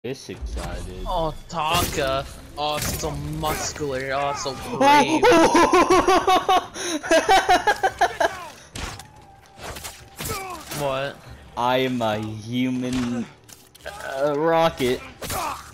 this excited. Oh, Taka. Oh, so muscular. Oh, so brave. What? I am a human rocket.